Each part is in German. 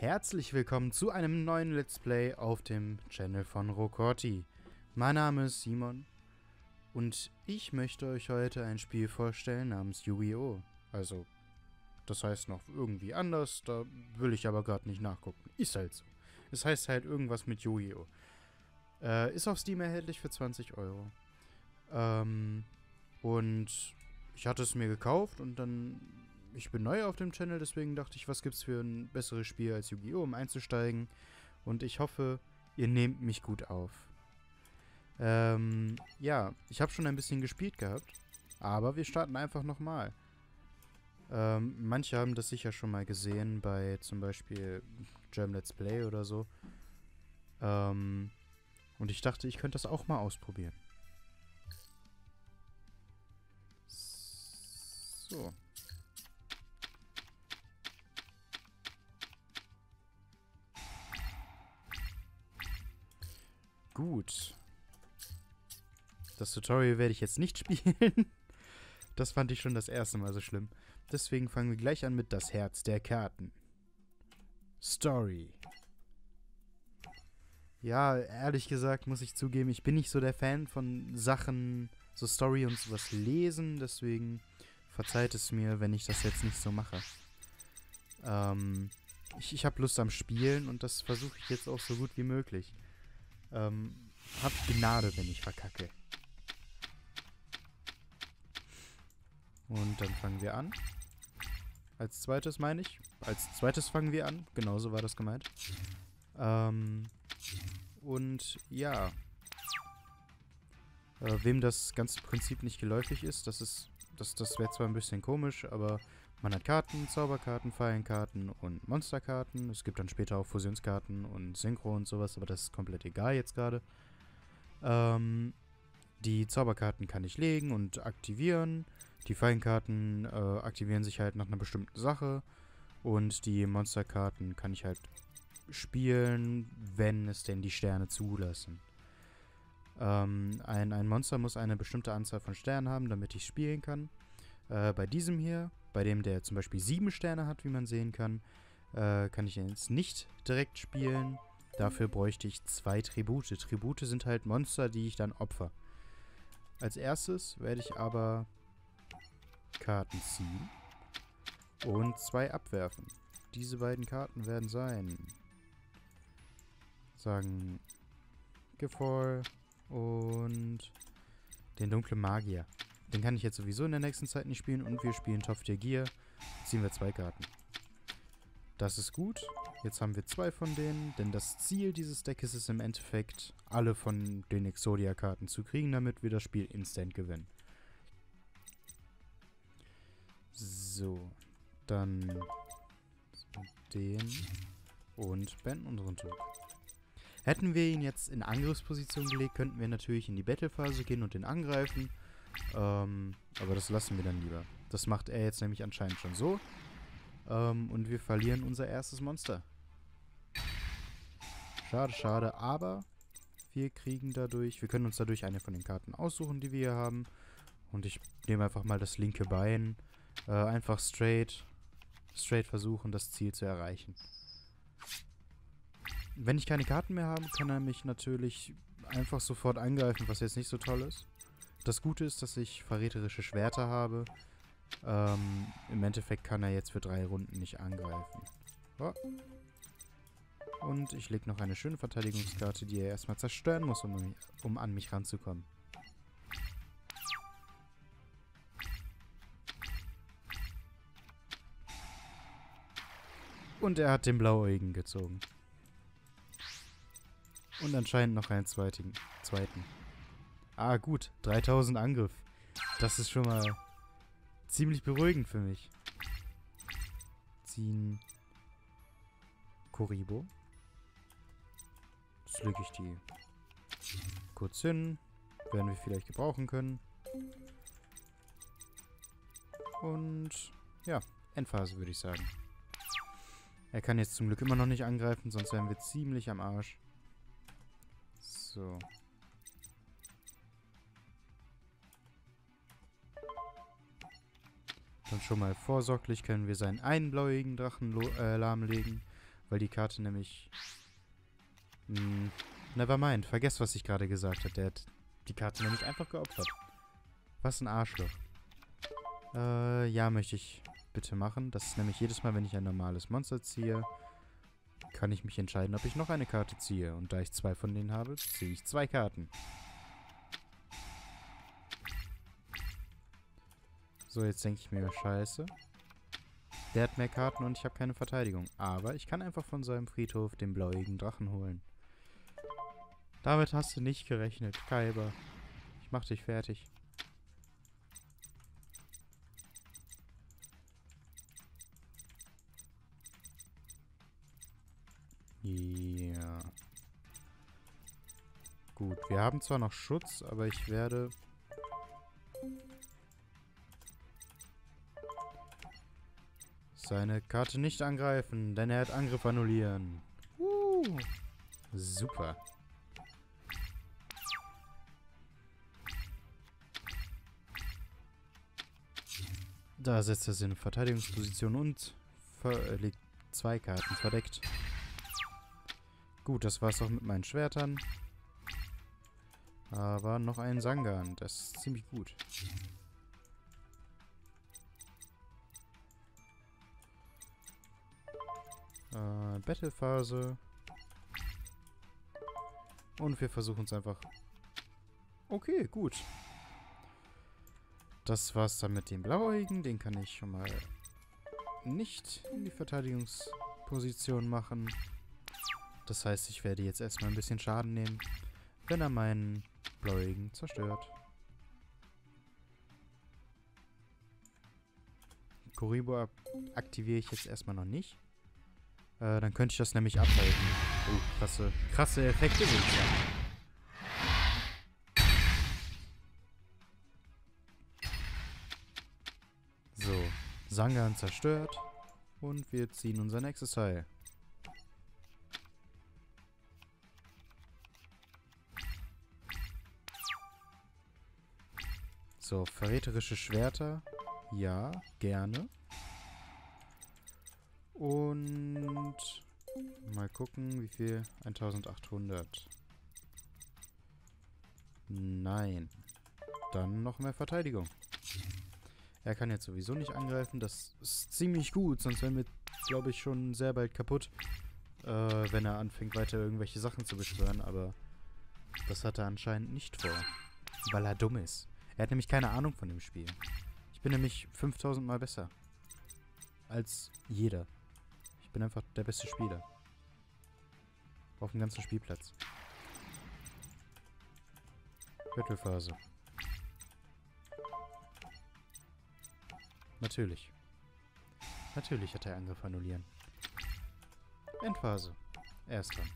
Herzlich willkommen zu einem neuen Let's Play auf dem Channel von Rokorti. Mein Name ist Simon und ich möchte euch heute ein Spiel vorstellen namens Yu-Gi-Oh! Also, das heißt noch irgendwie anders, da will ich aber gerade nicht nachgucken. Ist halt so. Es heißt halt irgendwas mit Yu-Gi-Oh! Ist auf Steam erhältlich für 20 Euro. Und ich hatte es mir gekauft und dann... Ich bin neu auf dem Channel, deswegen dachte ich, was gibt's für ein besseres Spiel als Yu-Gi-Oh!, um einzusteigen. Und ich hoffe, ihr nehmt mich gut auf. Ja, ich habe schon ein bisschen gespielt gehabt, aber wir starten einfach nochmal. Manche haben das sicher schon mal gesehen bei zum Beispiel German Let's Play oder so. Und ich dachte, ich könnte das auch mal ausprobieren. So. Gut. Das Tutorial werde ich jetzt nicht spielen. Das fand ich schon das erste Mal so schlimm. Deswegen fangen wir gleich an mit das Herz der Karten. Story. Ja, ehrlich gesagt muss ich zugeben, ich bin nicht so der Fan von Sachen, so Story und sowas lesen. Deswegen verzeiht es mir, wenn ich das jetzt nicht so mache. Ich habe Lust am Spielen und das versuche ich jetzt auch so gut wie möglich. Habt Gnade, wenn ich verkacke. Und dann fangen wir an. Als zweites meine ich. Als zweites fangen wir an. Genauso war das gemeint. Und ja. Wem das ganze Prinzip nicht geläufig ist, das wäre zwar ein bisschen komisch, aber man hat Karten, Zauberkarten, Fallenkarten und Monsterkarten. Es gibt dann später auch Fusionskarten und Synchro und sowas, aber das ist komplett egal jetzt gerade. Die Zauberkarten kann ich legen und aktivieren. Die Fallenkarten aktivieren sich halt nach einer bestimmten Sache. Und die Monsterkarten kann ich halt spielen, wenn es denn die Sterne zulassen. Ein Monster muss eine bestimmte Anzahl von Sternen haben, damit ich spielen kann. Bei diesem hier, bei dem der zum Beispiel 7 Sterne hat, wie man sehen kann, kann ich jetzt nicht direkt spielen. Dafür bräuchte ich 2 Tribute. Tribute sind halt Monster, die ich dann opfer. Als erstes werde ich aber Karten ziehen und 2 abwerfen. Diese beiden Karten werden sein, sagen, Gefall und den dunklen Magier. Den kann ich jetzt sowieso in der nächsten Zeit nicht spielen und wir spielen Top Tier Gear. Ziehen wir 2 Karten. Das ist gut. Jetzt haben wir 2 von denen, denn das Ziel dieses Decks ist im Endeffekt, alle von den Exodia-Karten zu kriegen, damit wir das Spiel instant gewinnen. So, dann den und beenden unseren Zug. Hätten wir ihn jetzt in Angriffsposition gelegt, könnten wir natürlich in die Battle-Phase gehen und den angreifen. Aber das lassen wir dann lieber. Das macht er jetzt nämlich anscheinend schon so. Und wir verlieren unser erstes Monster. Schade, schade, aber wir kriegen dadurch, wir können uns dadurch eine von den Karten aussuchen, die wir hier haben. Und ich nehme einfach mal das linke Bein. Einfach straight versuchen, das Ziel zu erreichen. Wenn ich keine Karten mehr habe, kann er mich natürlich einfach sofort angreifen, was jetzt nicht so toll ist. Das Gute ist, dass ich verräterische Schwerter habe. Im Endeffekt kann er jetzt für 3 Runden nicht angreifen. Oh. Und ich lege noch eine schöne Verteidigungskarte, die er erstmal zerstören muss, um an mich ranzukommen. Und er hat den Blauäugigen gezogen. Und anscheinend noch einen zweiten. Ah, gut. 3000 Angriff. Das ist schon mal ziemlich beruhigend für mich. Ziehen Kuribo. Jetzt lege ich die kurz hin. Werden wir vielleicht gebrauchen können. Und ja, Endphase würde ich sagen. Er kann jetzt zum Glück immer noch nicht angreifen, sonst wären wir ziemlich am Arsch. So. Dann schon mal vorsorglich können wir seinen einen blauigen Drachen lahmlegen. Weil die Karte nämlich... nevermind. Vergesst, was ich gerade gesagt habe. Der hat die Karte nämlich einfach geopfert. Was ein Arschloch. Ja, möchte ich bitte machen. Das ist nämlich jedes Mal, wenn ich ein normales Monster ziehe, kann ich mich entscheiden, ob ich noch eine Karte ziehe. Und da ich 2 von denen habe, ziehe ich 2 Karten. So, jetzt denke ich mir, scheiße. Der hat mehr Karten und ich habe keine Verteidigung. Aber ich kann einfach von seinem Friedhof den blauigen Drachen holen. Damit hast du nicht gerechnet, Kaiba. Ich mach dich fertig. Ja. Gut, wir haben zwar noch Schutz, aber ich werde... seine Karte nicht angreifen, denn er hat Angriff annullieren. Super. Da setzt er sich in Verteidigungsposition und legt 2 Karten verdeckt. Gut, das war's auch mit meinen Schwertern. Aber noch ein Sangan, das ist ziemlich gut. Battlephase. Und wir versuchen es einfach. Okay, gut. Das war's dann mit dem Blauäugigen. Den kann ich schon mal nicht in die Verteidigungsposition machen. Das heißt, ich werde jetzt erstmal ein bisschen Schaden nehmen, wenn er meinen Blauäugigen zerstört. Kuriboh aktiviere ich jetzt erstmal noch nicht. Dann könnte ich das nämlich abhalten. Oh, krasse Effekte würde ich sagen. So, Sangan zerstört. Und wir ziehen unser nächstes Teil. So, verräterische Schwerter. Ja, gerne. Und mal gucken, wie viel? 1800. Nein. Dann noch mehr Verteidigung. Er kann jetzt sowieso nicht angreifen. Das ist ziemlich gut, sonst wären wir, glaube ich, schon sehr bald kaputt, wenn er anfängt, weiter irgendwelche Sachen zu beschwören. Aber das hat er anscheinend nicht vor, weil er dumm ist. Er hat nämlich keine Ahnung von dem Spiel. Ich bin nämlich 5000 Mal besser als jeder. Ich bin einfach der beste Spieler. Auf dem ganzen Spielplatz. Battlephase. Natürlich. Natürlich hat er Angriff annullieren. Endphase. Er ist dran.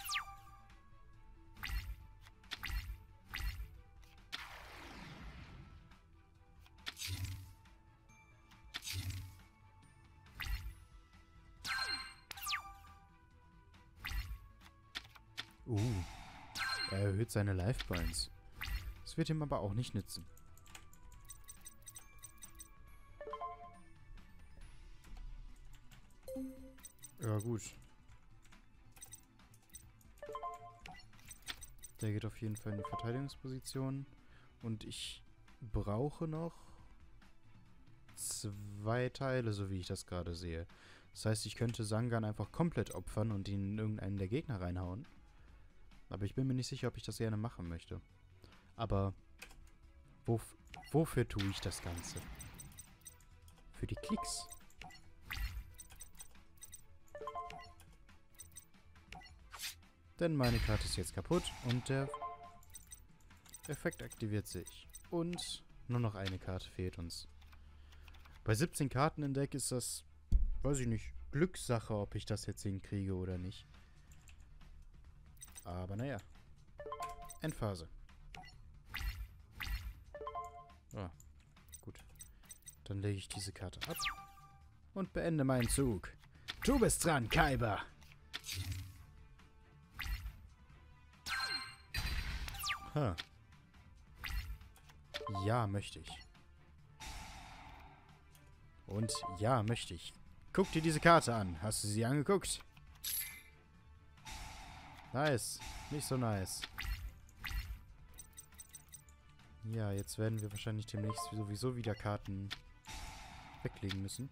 Er erhöht seine Life Points. Das wird ihm aber auch nicht nützen. Ja, gut. Der geht auf jeden Fall in die Verteidigungsposition. Und ich brauche noch 2 Teile, so wie ich das gerade sehe. Das heißt, ich könnte Sangan einfach komplett opfern und ihn in irgendeinen der Gegner reinhauen. Aber ich bin mir nicht sicher, ob ich das gerne machen möchte. Aber wofür tue ich das Ganze? Für die Klicks. Denn meine Karte ist jetzt kaputt und der Effekt aktiviert sich. Und nur noch eine Karte fehlt uns. Bei 17 Karten im Deck ist das, weiß ich nicht, Glückssache, ob ich das jetzt hinkriege oder nicht. Aber naja. Endphase. Ah, gut. Dann lege ich diese Karte ab und beende meinen Zug. Du bist dran, Kaiba! Huh. Ja, möchte ich. Und ja, möchte ich. Guck dir diese Karte an. Hast du sie angeguckt? Nice. Nicht so nice. Ja, jetzt werden wir wahrscheinlich demnächst sowieso wieder Karten weglegen müssen.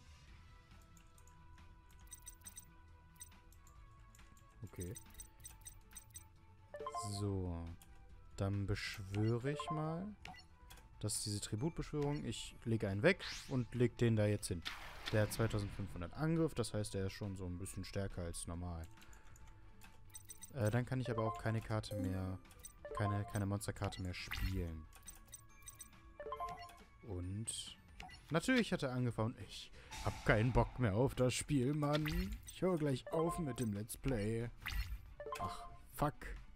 Okay. So. Dann beschwöre ich mal. Das ist diese Tributbeschwörung. Ich lege einen weg und lege den da jetzt hin. Der hat 2500 Angriff, das heißt, der ist schon so ein bisschen stärker als normal. Dann kann ich aber auch keine Karte mehr, keine Monsterkarte mehr spielen. Und natürlich hat er angefangen. Ich hab keinen Bock mehr auf das Spiel, Mann. Ich höre gleich auf mit dem Let's Play. Ach, fuck.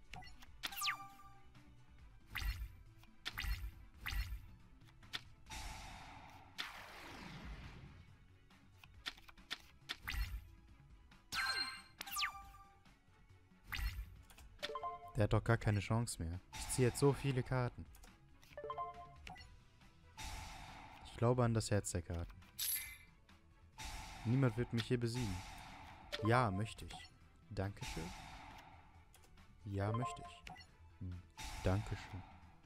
Der hat doch gar keine Chance mehr. Ich ziehe jetzt so viele Karten. Ich glaube an das Herz der Karten. Niemand wird mich hier besiegen. Ja, möchte ich. Dankeschön. Ja, möchte ich. Dankeschön.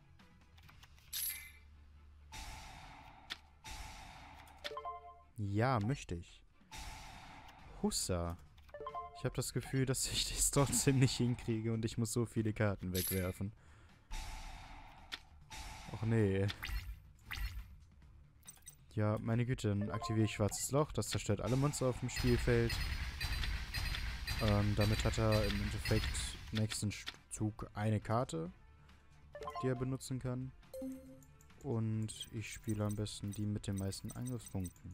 Ja, möchte ich. Hussa. Ich habe das Gefühl, dass ich das trotzdem nicht hinkriege und ich muss so viele Karten wegwerfen. Och nee. Ja, meine Güte, dann aktiviere ich Schwarzes Loch. Das zerstört alle Monster auf dem Spielfeld. Damit hat er im Endeffekt nächsten Zug eine Karte, die er benutzen kann. Und ich spiele am besten die mit den meisten Angriffspunkten.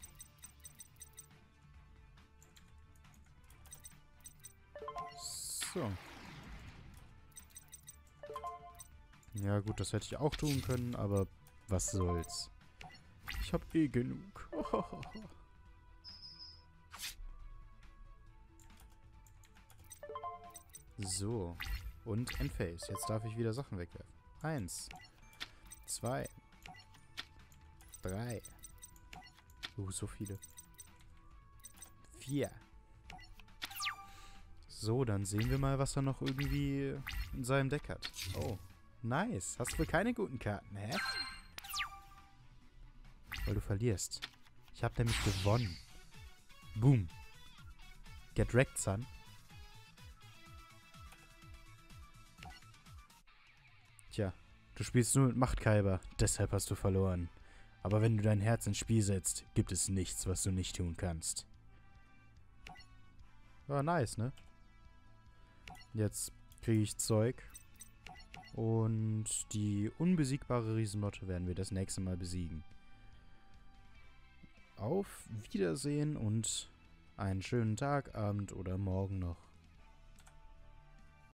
So. Ja gut, das hätte ich auch tun können, aber was soll's. Ich hab eh genug. So. Und Endphase. Jetzt darf ich wieder Sachen wegwerfen. 1. 2. 3. So viele. 4. So, dann sehen wir mal, was er noch irgendwie in seinem Deck hat. Oh, nice. Hast du wohl keine guten Karten, hä? Weil du verlierst. Ich habe nämlich gewonnen. Boom. Get wrecked, son. Tja, du spielst nur mit Machtkaiber, deshalb hast du verloren. Aber wenn du dein Herz ins Spiel setzt, gibt es nichts, was du nicht tun kannst. War nice, ne? Jetzt kriege ich Zeug. Und die unbesiegbare Riesenmotte werden wir das nächste Mal besiegen. Auf Wiedersehen und einen schönen Tag, Abend oder Morgen noch.